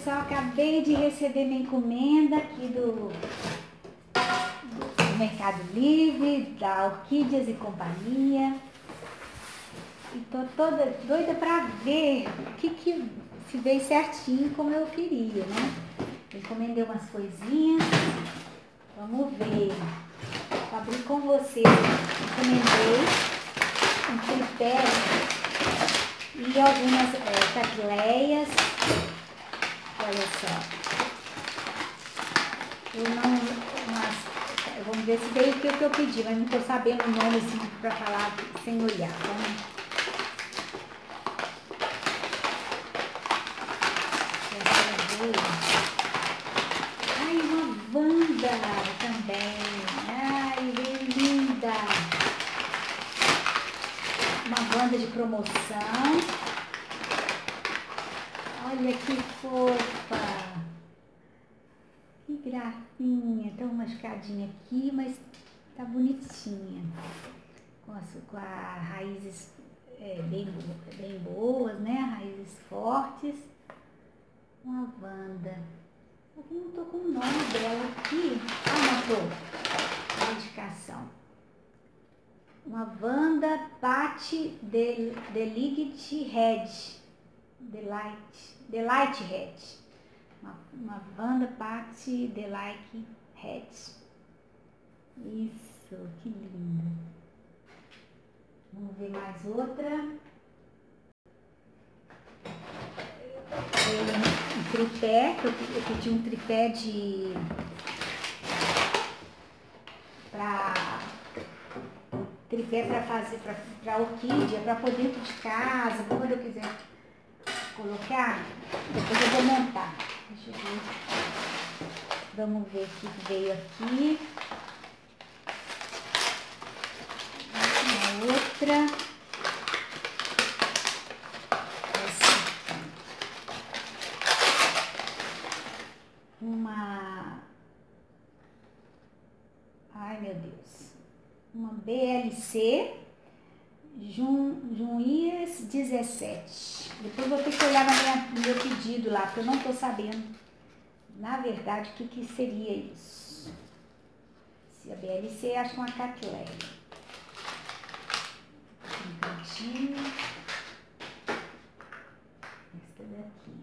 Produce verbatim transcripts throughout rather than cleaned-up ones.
pessoal, acabei de receber minha encomenda aqui do, do Mercado Livre, da Orquídeas e Companhia. E tô toda doida pra ver o que que se veio certinho como eu queria, né? Eu encomendei umas coisinhas, vamos ver. Vou abrir com vocês. Encomendei um tripé e algumas é, catileias. Olha só. Eu não... Mas, vamos ver se veio o que eu pedi, mas não estou sabendo o nome assim para falar sem olhar. Vamos... Ai, uma Wanda também. Ai, linda. Uma Wanda de promoção. Olha que fofa. Que gracinha. Tá uma machucadinha aqui, mas tá bonitinha. Com as, com as raízes é, bem, bem boas, né? Raízes fortes. Uma Wanda. Eu não tô com o nome dela aqui. Ah, não tô. A indicação. Uma Wanda Patti Delight Red. Delight. Delight Red. Uma, uma Wanda Patti Delight Red. Isso, que linda. Vamos ver mais outra. Um tripé, que eu, eu pedi um tripé de... Pra... Tripé para fazer, para orquídea, para pôr dentro de casa, quando eu quiser colocar, depois eu vou montar. Deixa eu ver. Vamos ver o que veio aqui. Uma outra. Uma... Ai, meu Deus. Uma B L C Jun, Juias dezessete. Depois vou ter que olhar na minha, no meu pedido lá, porque eu não estou sabendo, na verdade, o que, que seria isso. Se a B L C, acho que é uma catileia. Um cantinho. Esta daqui.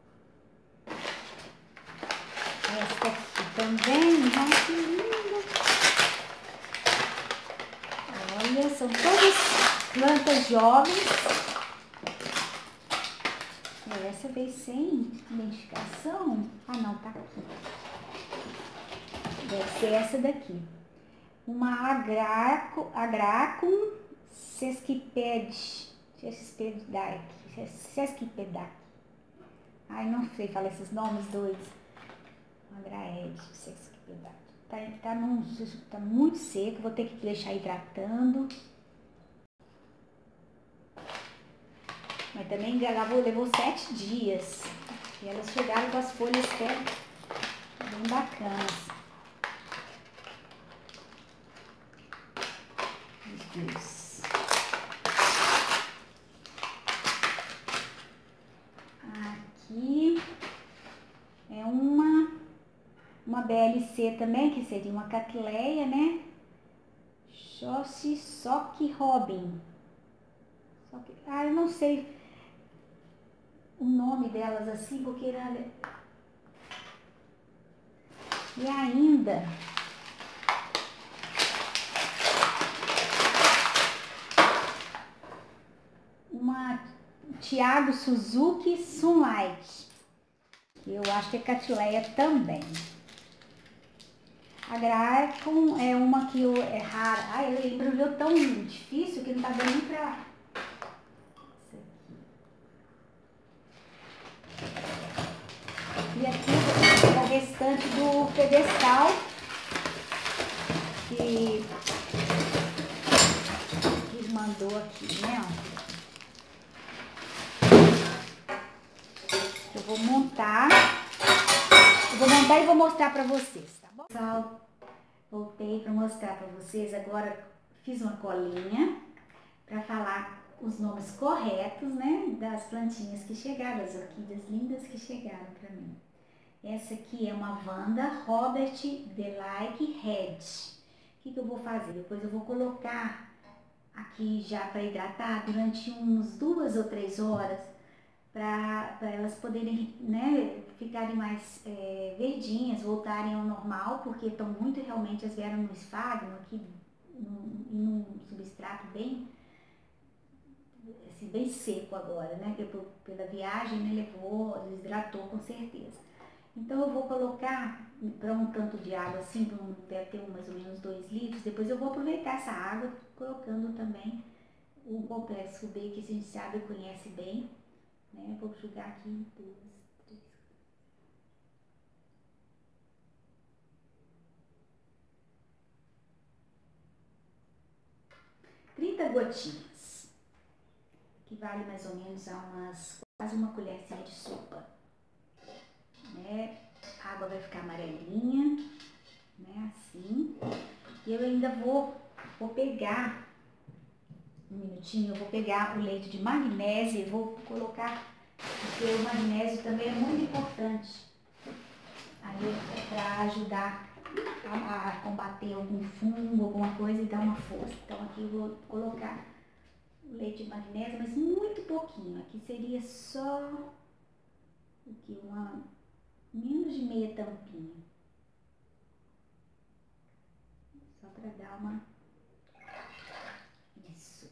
Esta aqui também, ai que linda. Olha, são todas plantas jovens. Essa veio sem identificação. Ah, não, tá aqui. Deve ser essa daqui. Uma Agraco, Agracum Sesquipede. Sesquipedac. Sesquipedac. Ai, não sei falar esses nomes dois. Agraede, Sesquipedac. Tá, tá, num, tá muito seco, vou ter que deixar hidratando. Mas também levou, levou sete dias. E elas chegaram com as folhas até bem bacanas. Isso. Aqui é uma... Uma B L C também, que seria uma catileia, né? Joshi Sock Robin. Sock... Ah, eu não sei o nome delas assim, porque... E ainda... Uma Thiago Suzuki Sunlight. Que eu acho que é catileia também. A Agracum é uma que eu, é rara. Ai, ele embrulhou tão difícil que não tá dando nem pra... E aqui é o restante do pedestal que, que mandou aqui, né? Eu vou montar. Eu vou montar e vou mostrar pra vocês, tá bom? Pessoal, voltei pra mostrar pra vocês. Agora fiz uma colinha pra falar os nomes corretos, né, das plantinhas que chegaram, as orquídeas lindas que chegaram para mim. Essa aqui é uma Wanda Robert Delike Red. O que, que eu vou fazer? Depois eu vou colocar aqui já para hidratar durante uns duas ou três horas, para elas poderem, né, ficarem mais é, verdinhas, voltarem ao normal, porque estão muito, realmente, elas vieram no esfagno aqui, num, num substrato bem, assim, bem seco agora, né, pela viagem, né, levou, desidratou com certeza. Então eu vou colocar para um tanto de água assim, deve ter mais ou menos dois litros, depois eu vou aproveitar essa água colocando também o complexo B, que a gente sabe e conhece bem, né? Vou jogar aqui duas, três. trinta gotinhas, que vale mais ou menos a umas, quase uma colherzinha de sopa, né? A água vai ficar amarelinha, né? Assim. E eu ainda vou, vou pegar, um minutinho, eu vou pegar o leite de magnésio e vou colocar, porque o magnésio também é muito importante para ajudar a, a combater algum fungo, alguma coisa e dar uma força. Então aqui eu vou colocar o leite de magnésio, mas muito pouquinho. Aqui seria só aqui, uma, menos de meia tampinha. Só para dar uma... Isso.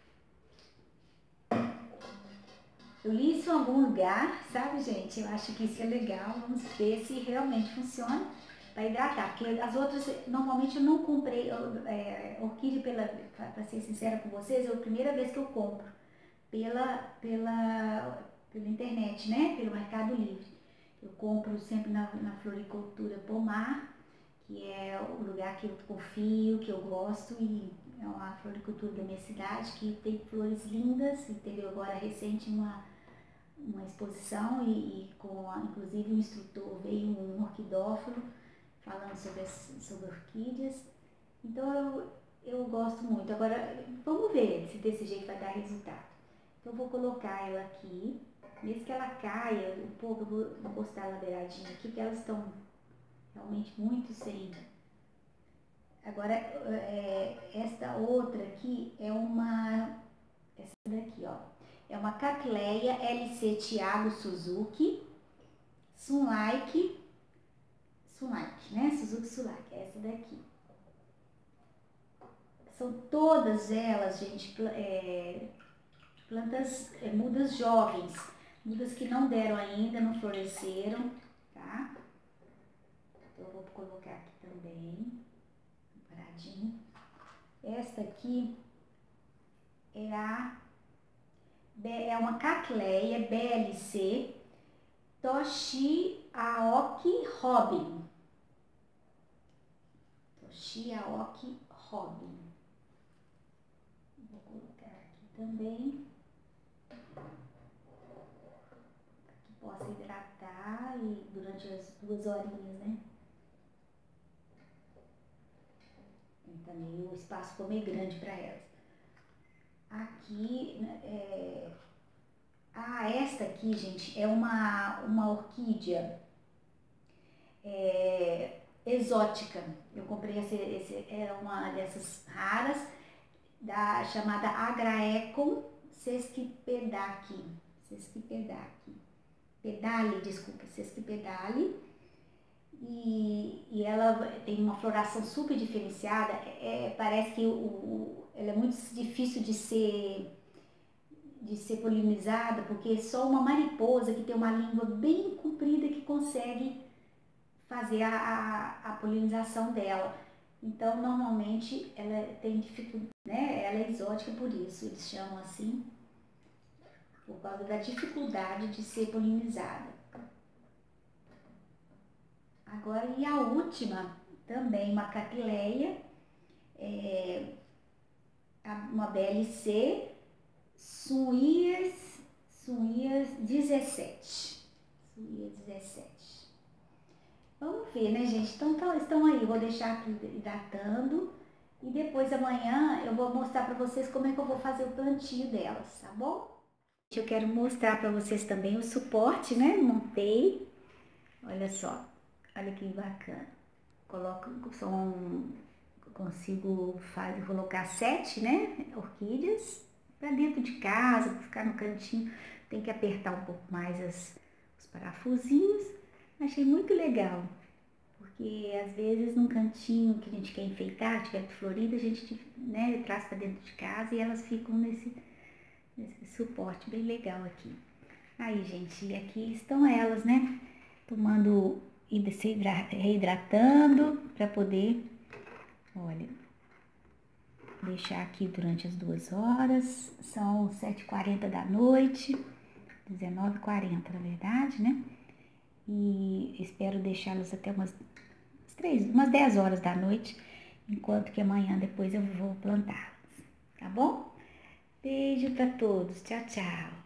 Eu li isso em algum lugar, sabe, gente? Eu acho que isso é legal. Vamos ver se realmente funciona para hidratar. Porque as outras, normalmente eu não comprei é, orquídea, pela, para ser sincera com vocês, é a primeira vez que eu compro pela, pela, pela internet, né? Pelo Mercado Livre. Eu compro sempre na, na Floricultura Pomar, que é o lugar que eu confio, que eu gosto, e é uma floricultura da minha cidade que tem flores lindas, e teve agora recente uma, uma exposição, e, e com a, inclusive o instrutor veio um orquidófilo falando sobre, as, sobre orquídeas. Então eu, eu gosto muito. Agora vamos ver se desse jeito vai dar resultado. Então eu vou colocar ela aqui, mesmo que ela caia um pouco, eu vou encostar ela beiradinha aqui, que elas estão realmente muito sem. Agora, é, esta outra aqui é uma, essa daqui, ó, é uma Cattleya L C Thiago Suzuki Sunlike, Sunlike, né? Suzuki Sunlike, é essa daqui. São todas elas, gente, é, plantas, é, mudas jovens, mudas que não deram ainda, não floresceram, tá? Então eu vou colocar aqui também, paradinho. Esta aqui é a é uma Cattleya B L C Toshi Aoki Robin. Toshi Aoki Robin. Vou colocar aqui também, para que possa hidratar e durante as duas horinhas, né? E também o espaço ficou meio grande para elas. Aqui, é... ah, esta aqui, gente, é uma, uma orquídea é, exótica. Eu comprei, esse, esse, era uma dessas raras, da, chamada Agraecum Sesquipedale, Sesquipedale, Pedale, desculpa, Sesquipedale. E, e ela tem uma floração super diferenciada, é, parece que o, o, ela é muito difícil de ser, de ser polinizada, porque é só uma mariposa que tem uma língua bem comprida que consegue fazer a, a, a polinização dela. Então, normalmente, ela tem dificuldade, né? Ela é exótica por isso, eles chamam assim, por causa da dificuldade de ser polinizada. Agora, e a última, também uma Cattleya, é, uma B L C, Sunyears, Sunyears dezessete. Sunyears dezessete. Vamos ver, né, gente? Então, estão aí, eu vou deixar aqui hidratando. E depois amanhã eu vou mostrar para vocês como é que eu vou fazer o plantio delas, tá bom? Eu quero mostrar para vocês também o suporte, né? Montei. Olha só, olha que bacana. Coloco, são, consigo fazer, colocar sete, né? Orquídeas para dentro de casa, para ficar no cantinho. Tem que apertar um pouco mais as, os parafusinhos. Achei muito legal. Porque às vezes num cantinho que a gente quer enfeitar, tiver florida, a gente, né, traz para dentro de casa e elas ficam nesse, nesse suporte bem legal aqui. Aí, gente, e aqui estão elas, né? Tomando e se reidratando para poder, olha, deixar aqui durante as duas horas. São sete e quarenta da noite, dezenove e quarenta na verdade, né? E espero deixá-los até umas três, umas dez horas da noite, enquanto que amanhã depois eu vou plantá-las, tá bom? Beijo para todos, tchau, tchau!